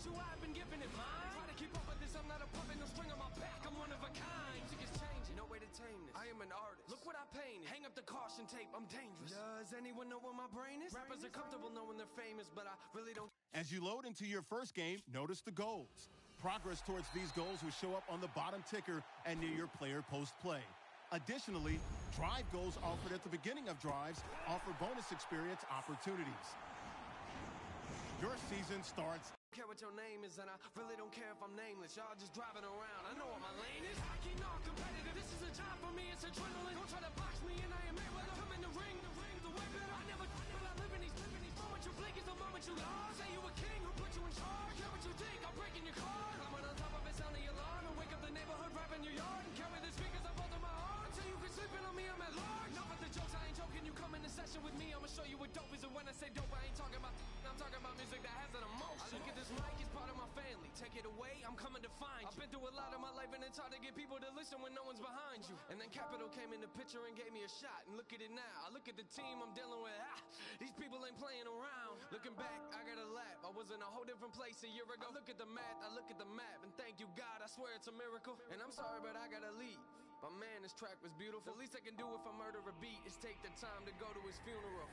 you, I've been giving it mine. Try to keep up with this, I'm not a puppet, no string on my back, I'm one of a kind. Music is changing, no way to tame this. I am an artist. Look what I painted. Hang up the caution tape, I'm dangerous. Does anyone know where my brain is? Rappers are comfortable knowing they're famous, but I really don't. As you load into your first game, notice the goals. Progress towards these goals will show up on the bottom ticker and near your player post-play. Additionally, drive goals offered at the beginning of drives offer bonus experience opportunities. Your season starts. I don't care what your name is, and I really don't care if I'm nameless. Y'all just driving around. I know what my lane is. I keep not competitive. This is a job for me. It's adrenaline. Don't try to box me, and I am Mayweather. Come in the ring, the way better. I never, but I live in these moments. You blink is the moment you lost. Say you a king who put you in charge. Care what you think? I'm breaking your car. Climbing on top of it, sounding your alarm, and wake up the neighborhood, rapping your yard, and carry the speakers up under my arm. So you can sleep in on me. I'm at large. Enough of the jokes. I ain't joking. You come in the session with me. I'ma show you what dope is, and when I say dope, I ain't talking about. I'm talking about music that has an emotion. I look at this mic, it's part of my family. Take it away, I'm coming to find you. I've been through a lot of my life, and it's hard to get people to listen when no one's behind you. And then Capital came in the picture and gave me a shot. And look at it now. I look at the team I'm dealing with. These people ain't playing around. Looking back, I got a lap. I was in a whole different place a year ago. I look at the math, I look at the map, and thank you, God. I swear it's a miracle. And I'm sorry, but I gotta leave. But man, this track was beautiful. The least I can do if I murder a beat is take the time to go to his funeral.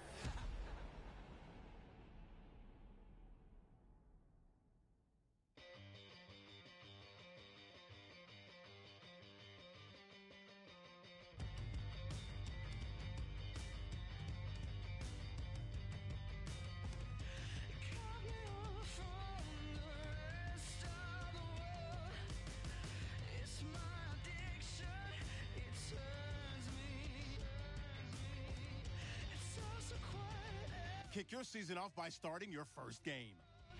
Kick your season off by starting your first game.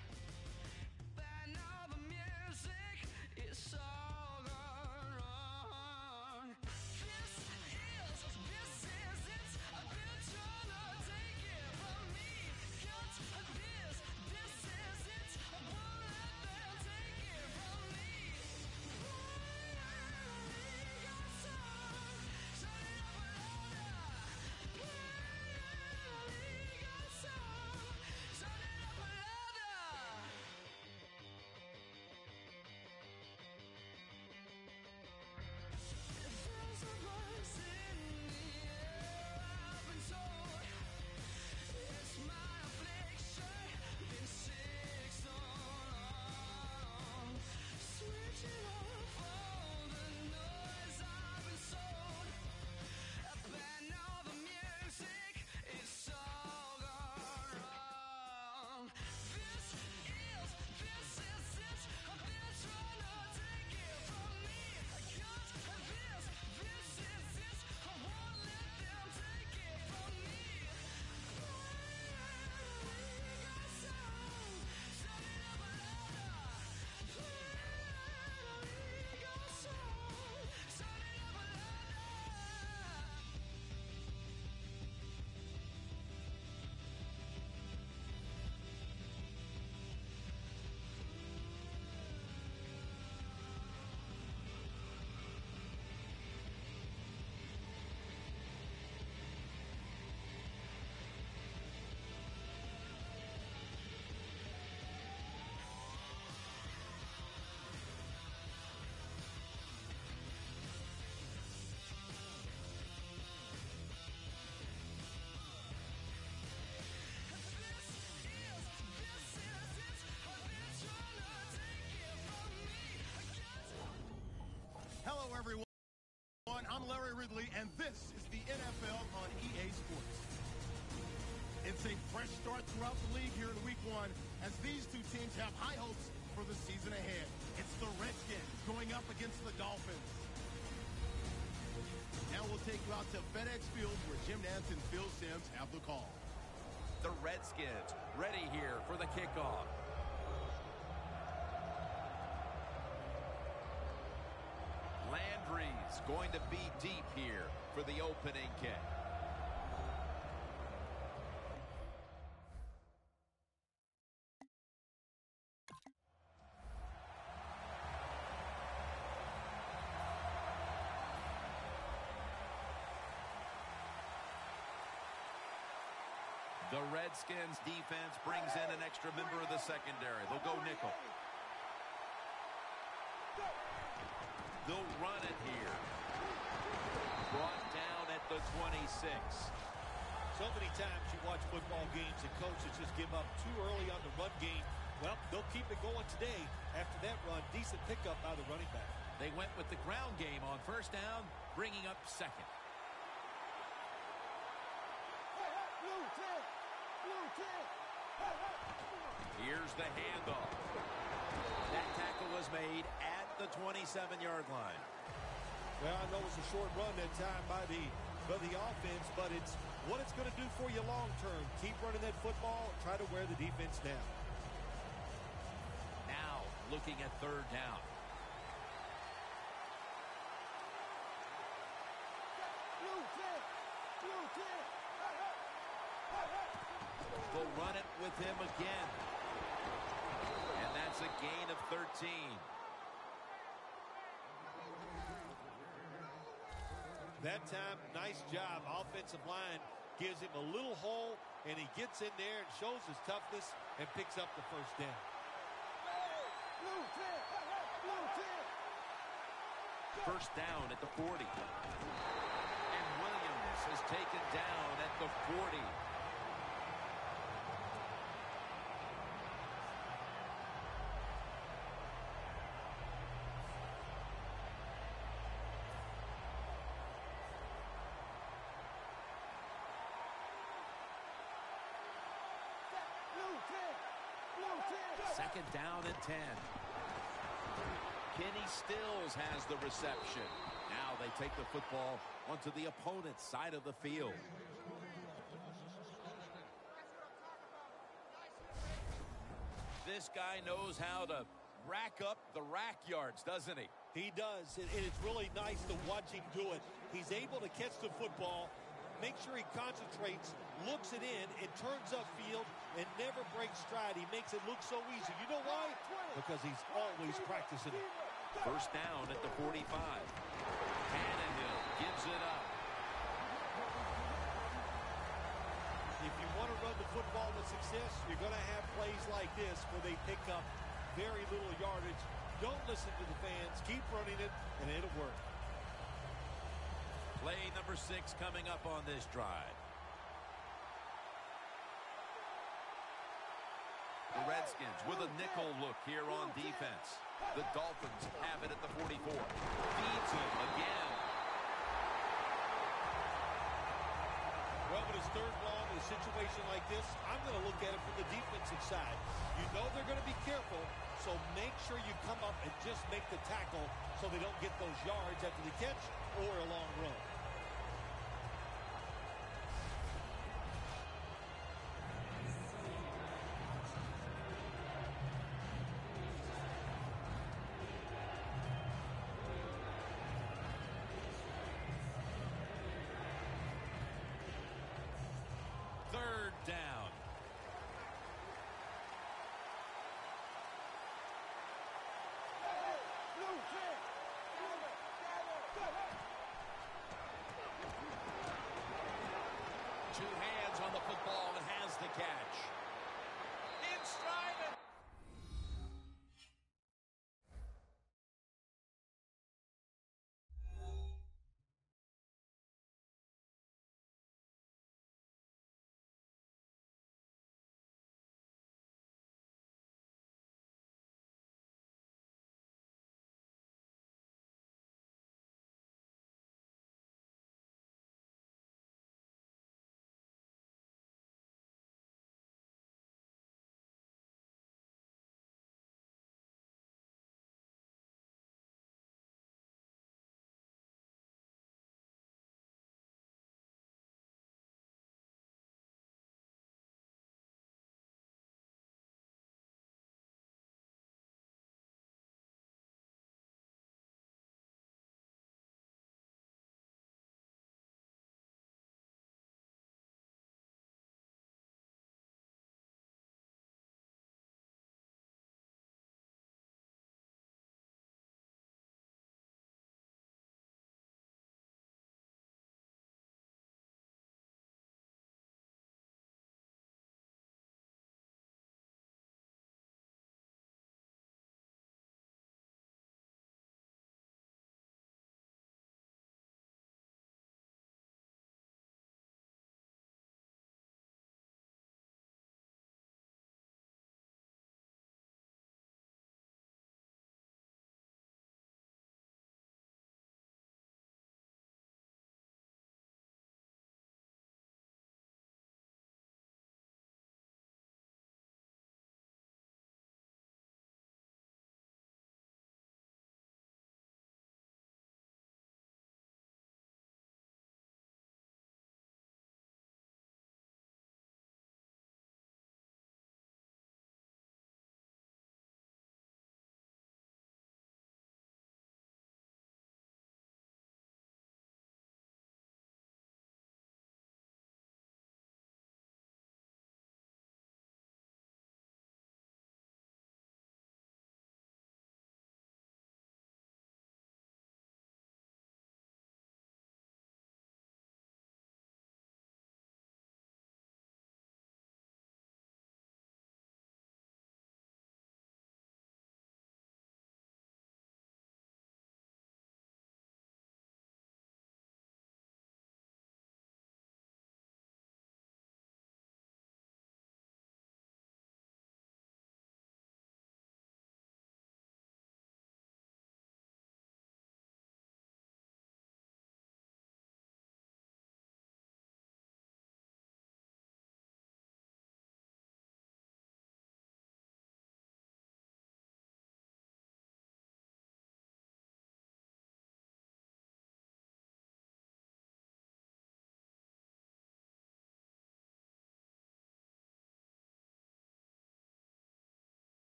Hello, everyone. I'm Larry Ridley, and this is the NFL on EA Sports. It's a fresh start throughout the league here in Week 1 as these two teams have high hopes for the season ahead. It's the Redskins going up against the Dolphins. Now we'll take you out to FedEx Field where Jim Nantz and Phil Simms have the call. The Redskins ready here for the kickoff. Landry's going to be deep here for the opening kick. The Redskins defense brings in an extra member of the secondary. They'll go nickel. They'll run it here. Brought down at the 26. So many times you watch football games and coaches just give up too early on the run game. Well, they'll keep it going today. After that run, decent pickup by the running back. They went with the ground game on first down, bringing up second. Here's the handoff. That tackle was made at the 27-yard line. Well, I know it's a short run that time by the offense, but it's what it's going to do for you long term. Keep running that football, try to wear the defense down. Now looking at third down. They'll run it with him again. And that's a gain of 13. That time, nice job. Offensive line gives him a little hole, and he gets in there and shows his toughness and picks up the first down. First down at the 40. And Williams is taken down at the 40. Second down and 10. Kenny Stills has the reception. Now they take the football onto the opponent's side of the field. This guy knows how to rack up the rack yards, doesn't he? He does, and it's really nice to watch him do it. He's able to catch the football, make sure he concentrates, looks it in, and turns upfield and never breaks stride. He makes it look so easy. You know why? Because he's always practicing it. First down at the 45. Tannehill gives it up. If you want to run the football with success, you're going to have plays like this where they pick up very little yardage. Don't listen to the fans. Keep running it, and it'll work. Play number 6 coming up on this drive. The Redskins with a nickel look here on defense. The Dolphins have it at the 44. Feeds him again. Well, when it's third long in a situation like this, I'm going to look at it from the defensive side. You know they're going to be careful, so make sure you come up and just make the tackle so they don't get those yards after the catch or a long run. Down. Two hands on the football and has the catch. In stride.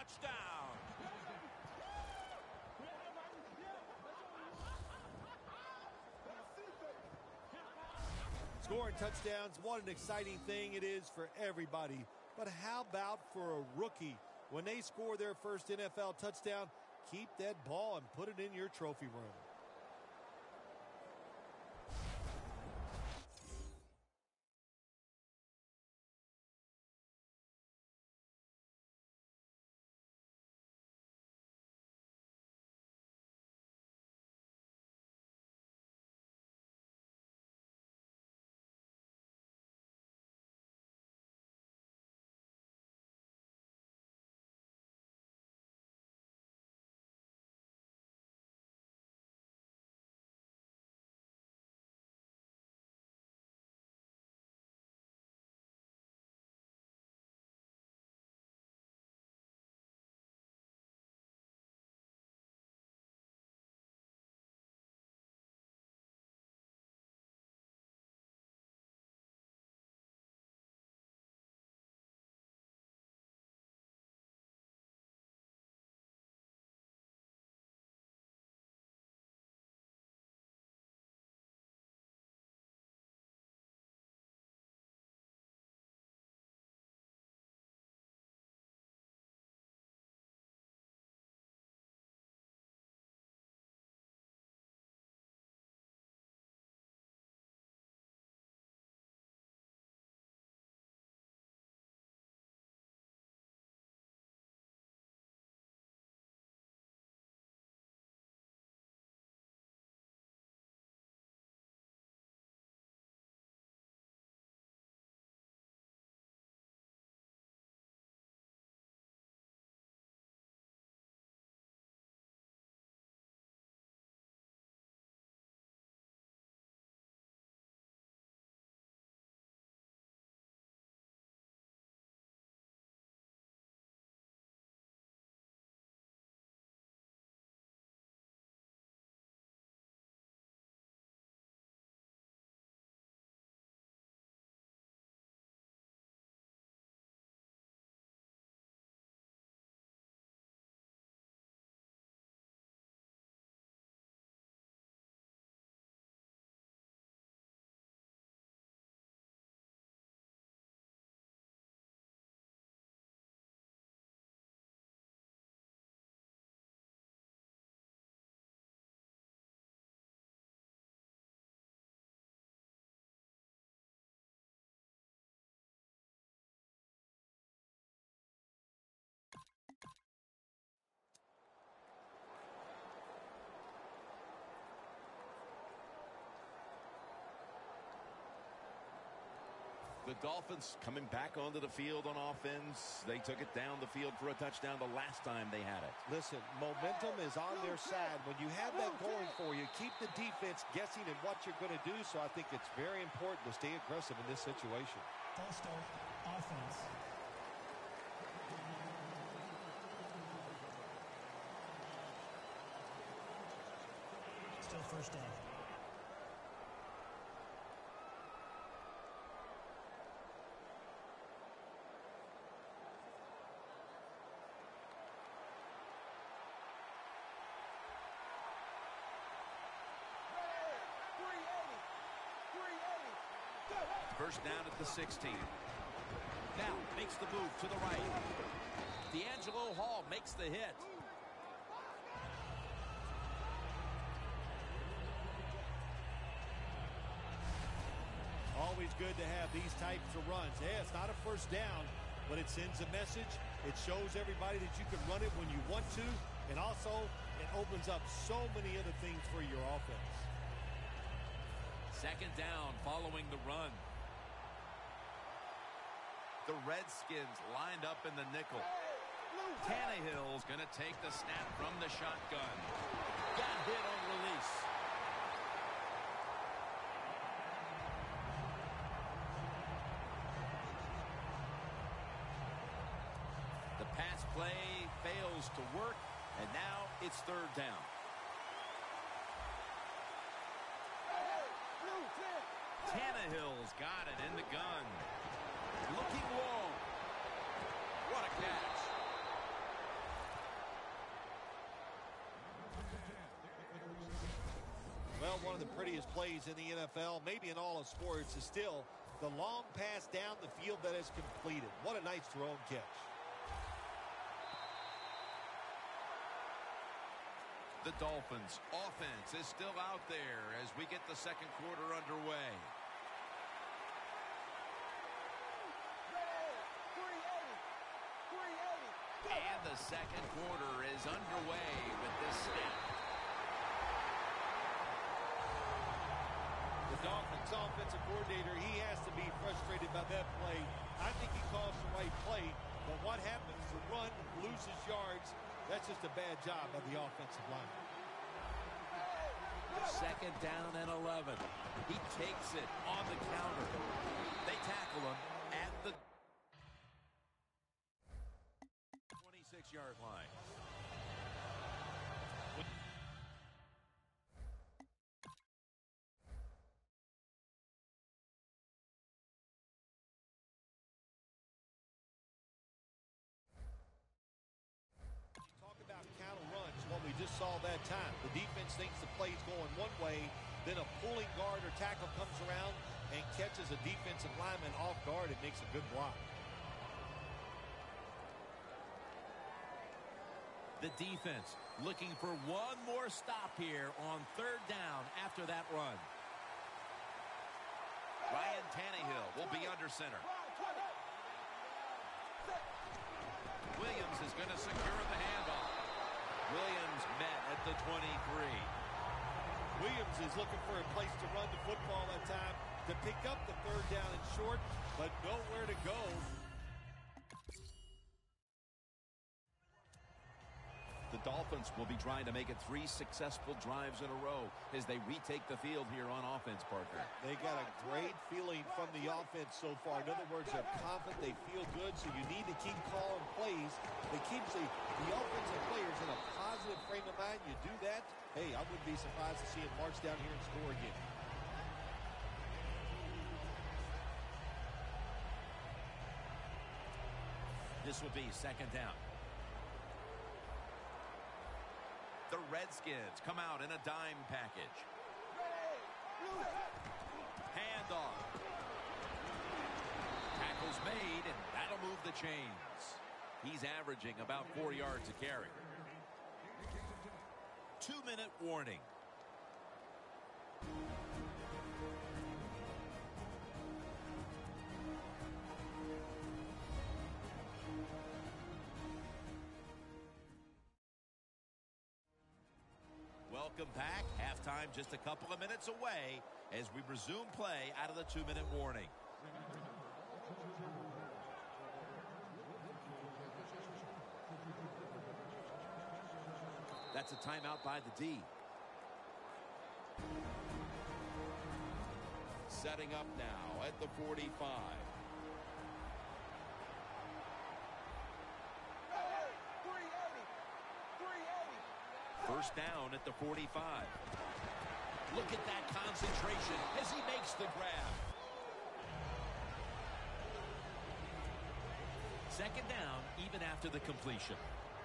touchdown. Scoring touchdowns, what an exciting thing it is for everybody. But how about for a rookie? When they score their first NFL touchdown, keep that ball and put it in your trophy room. The Dolphins coming back onto the field on offense. They took it down the field for a touchdown the last time they had it. Listen, momentum is on their side. When you have that going for you, keep the defense guessing at what you're going to do. So I think it's very important to stay aggressive in this situation. False start, offense. Still first down. First down at the 16. Now makes the move to the right. D'Angelo Hall makes the hit. Always good to have these types of runs. Yeah, it's not a first down, but it sends a message. It shows everybody that you can run it when you want to, and also it opens up so many other things for your offense. Second down following the run. The Redskins lined up in the nickel. Tannehill's going to take the snap from the shotgun. Got hit on release. The pass play fails to work, and now it's third down. Tannehill's got it in the gun. Looking long. What a catch. one of the prettiest plays in the NFL, maybe in all of sports, is still the long pass down the field that is completed. What a nice throw and catch. The Dolphins' offense is still out there as we get the second quarter underway. And the second quarter is underway with this snap. The Dolphins offensive coordinator, he has to be frustrated by that play. I think he calls the right play, but what happens? The run loses yards. That's just a bad job by the offensive line. Second down and 11. He takes it on the counter. They tackle him at the 26-yard line. Just saw that time. The defense thinks the play's going one way, then a pulling guard or tackle comes around and catches a defensive lineman off guard and makes a good block. The defense looking for one more stop here on third down after that run. Ryan Tannehill will be under center. Williams is going to secure the handoff. Williams met at the 23. Williams is looking for a place to run the football that time to pick up the third down and short, but nowhere to go. The Dolphins will be trying to make it 3 successful drives in a row as they retake the field here on offense, partner. They got a great feeling from the offense so far. In other words, they're confident, they feel good, so you need to keep calling plays that keeps the offensive players in a positive frame of mind. You do that, hey, I wouldn't be surprised to see him march down here and score again. This will be second down. The Redskins come out in a dime package. Handoff. Tackle's made, and that'll move the chains. He's averaging about 4 yards a carry. 2-minute warning. Welcome back. Halftime just a couple of minutes away as we resume play out of the 2-minute warning. That's a timeout by the D. Setting up now at the 45. First down at the 45. Look at that concentration as he makes the grab. Second down even after the completion.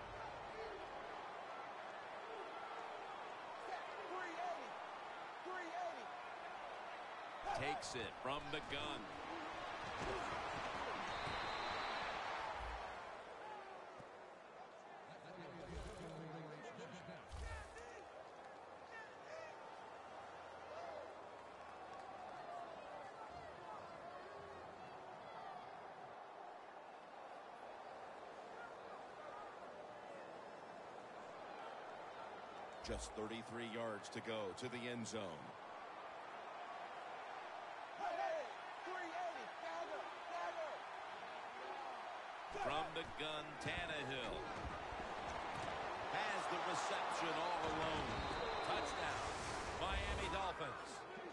Takes it from the gun. Just 33 yards to go to the end zone. From the gun, Tannehill has the reception all alone. Touchdown, Miami Dolphins.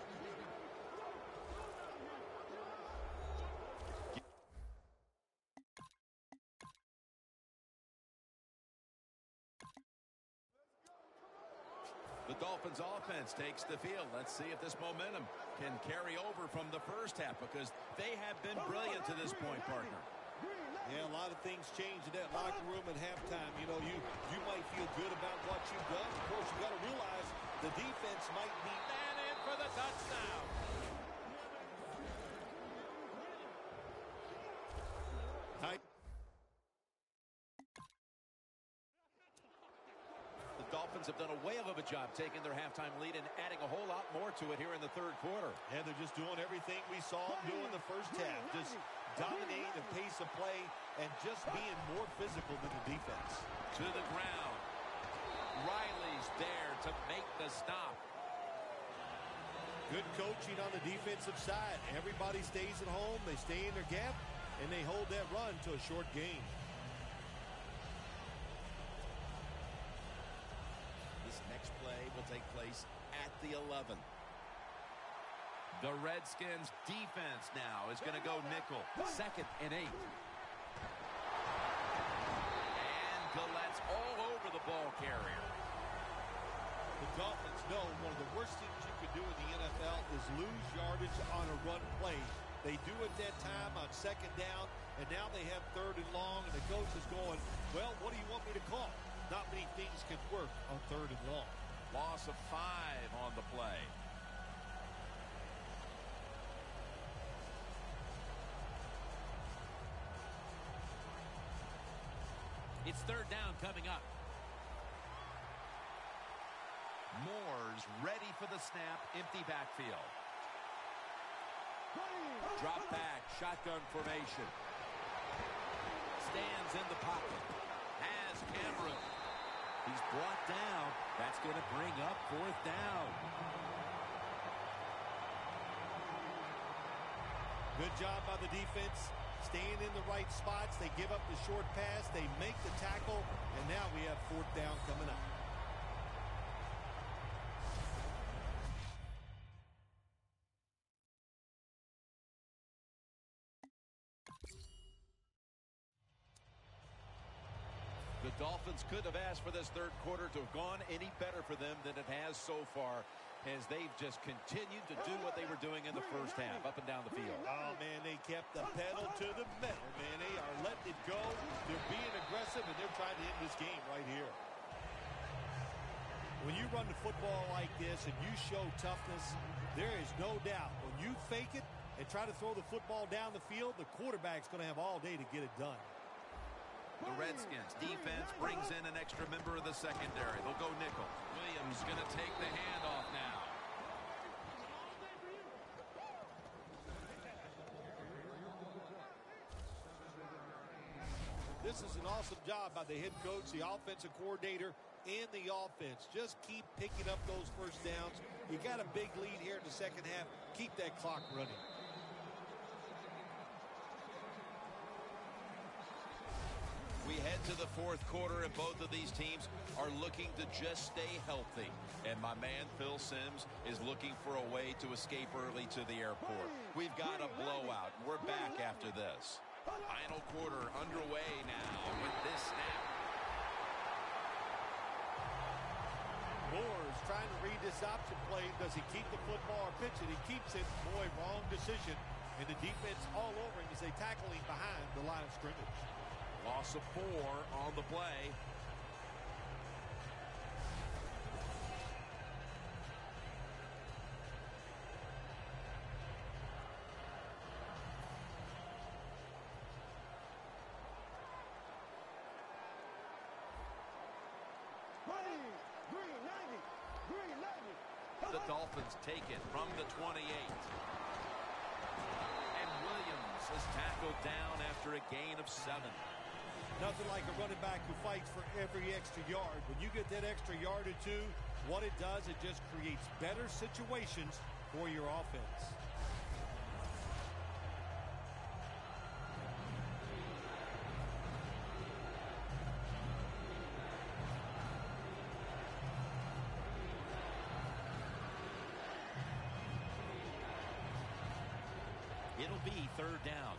The Dolphins offense takes the field. Let's see if this momentum can carry over from the first half, because they have been brilliant to this point, partner. Yeah, a lot of things change in that locker room at halftime. You know, you might feel good about what you've done. Of course, you got to realize the defense might be And for the touchdown. The Dolphins have done a whale of a job taking their halftime lead and adding a whole lot more to it here in the third quarter. And they're just doing everything we saw them do in the first half. Just dominating the pace of play and just being more physical than the defense. To the ground. Riley's there to make the stop. Good coaching on the defensive side. Everybody stays at home. They stay in their gap, and they hold that run to a short gain. This next play will take place at the 11. The Redskins defense now is going to go nickel. 2nd and 8. And Gallette's all over the ball carrier. The Dolphins know one of the worst things you can do in the NFL is lose yardage on a run play. They do it that time on 2nd down, and now they have 3rd and long, and the coach is going, well, what do you want me to call? Not many things can work on 3rd and long. Loss of 5 on the play. It's 3rd down coming up. Moore's ready for the snap. Empty backfield. Drop back. Shotgun formation. Stands in the pocket. Has Cameron. He's brought down. That's going to bring up 4th down. Good job by the defense. Staying in the right spots. They give up the short pass. They make the tackle. And now we have 4th down coming up. The Dolphins couldn't have asked for this third quarter to have gone any better for them than it has so far, as they've just continued to do what they were doing in the first half, up and down the field. Oh, man, they kept the pedal to the metal, man. They are letting it go. They're being aggressive, and they're trying to end this game right here. When you run the football like this and you show toughness, there is no doubt when you fake it and try to throw the football down the field, the quarterback's going to have all day to get it done. The Redskins defense brings in an extra member of the secondary. They'll go nickel. Williams going to take the handoff now. This is an awesome job by the head coach, the offensive coordinator, and the offense. Just keep picking up those first downs. You got a big lead here in the second half. Keep that clock running. We head to the fourth quarter, and both of these teams are looking to just stay healthy. And my man, Phil Simms, is looking for a way to escape early to the airport. We've got a blowout. We're back after this. Final quarter underway now with this snap. Moore's trying to read this option play. Does he keep the football or pitch it? He keeps it. Boy, wrong decision. And the defense all over him as they tackle him behind the line of scrimmage. Loss of 4 on the play. The Dolphins take it from the 28. And Williams is tackled down after a gain of 7. Nothing like a running back who fights for every extra yard. When you get that extra yard or two, what it does, it just creates better situations for your offense. It'll be 3rd down.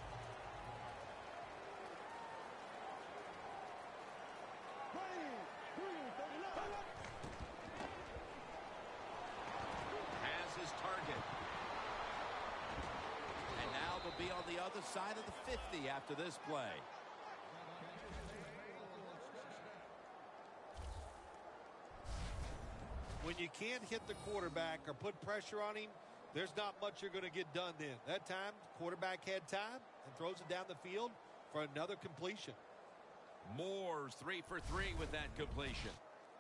Has his target. And now they'll be on the other side of the 50 after this play. When when you can't hit the quarterback or put pressure on him, there's not much you're going to get done then. That time, quarterback had time and throws it down the field for another completion. Moore's 3 for 3 with that completion.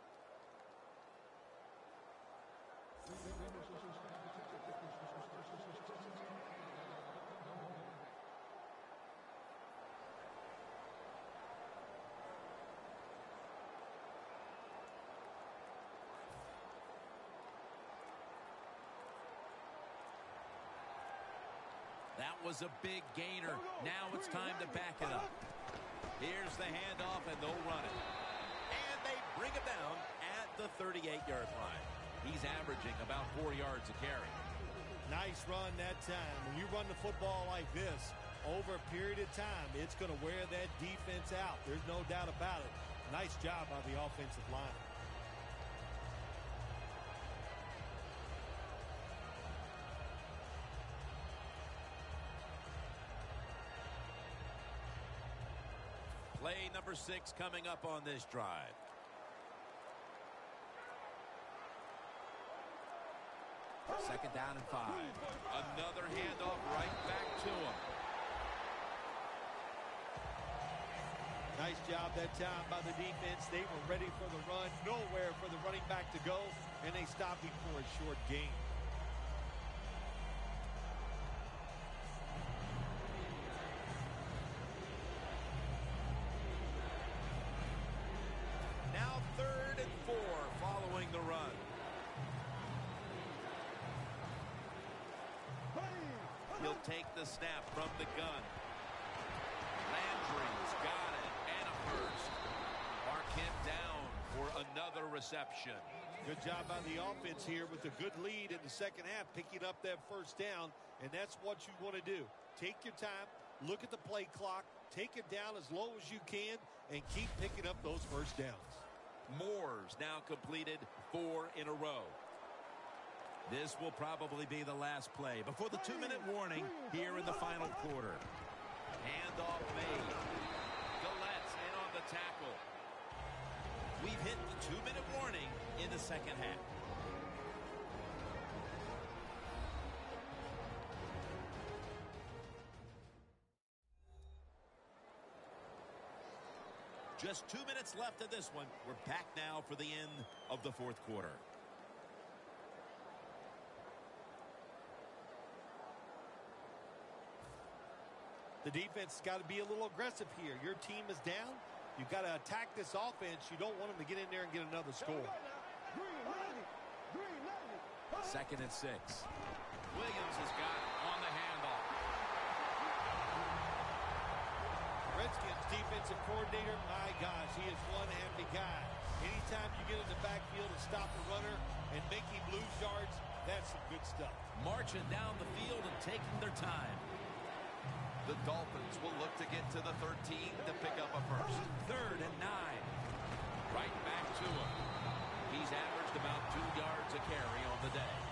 That was a big gainer. Now it's time to back it up. Here's the handoff, and they'll run it. And they bring him down at the 38-yard line. He's averaging about 4 yards a carry. Nice run that time. When you run the football like this, over a period of time, it's going to wear that defense out. There's no doubt about it. Nice job by the offensive line. Play number 6 coming up on this drive. Second down and 5. Another handoff right back to him. Nice job that time by the defense. They were ready for the run. Nowhere for the running back to go, and they stopped him for a short gain. Now 3rd and 4 following the run. He'll take the snap from the gun. Landry's got it, and a first. Mark him down for another reception. Good job by the offense here with a good lead in the second half, picking up that first down, and that's what you want to do. Take your time, look at the play clock, take it down as low as you can, and keep picking up those first downs. Moore's now completed 4 in a row. This will probably be the last play before the 2-minute warning here in the final quarter. Handoff made. Gallette's in on the tackle. We've hit the 2-minute warning in the second half. Just 2 minutes left of this one. We're back now for the end of the fourth quarter. The defense has got to be a little aggressive here. Your team is down. You've got to attack this offense. You don't want them to get in there and get another score. 2nd and 6. Williams has got it on the handoff. Redskins defensive coordinator, my gosh, he is one happy guy. Anytime you get in the backfield and stop the runner and make him lose yards, that's some good stuff. Marching down the field and taking their time. The Dolphins will look to get to the 13 to pick up a first. 3rd and 9. Right back to him. He's averaged about 2 yards a carry on the day.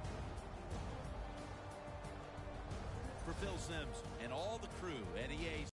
For Phil Simms and all the crew at EA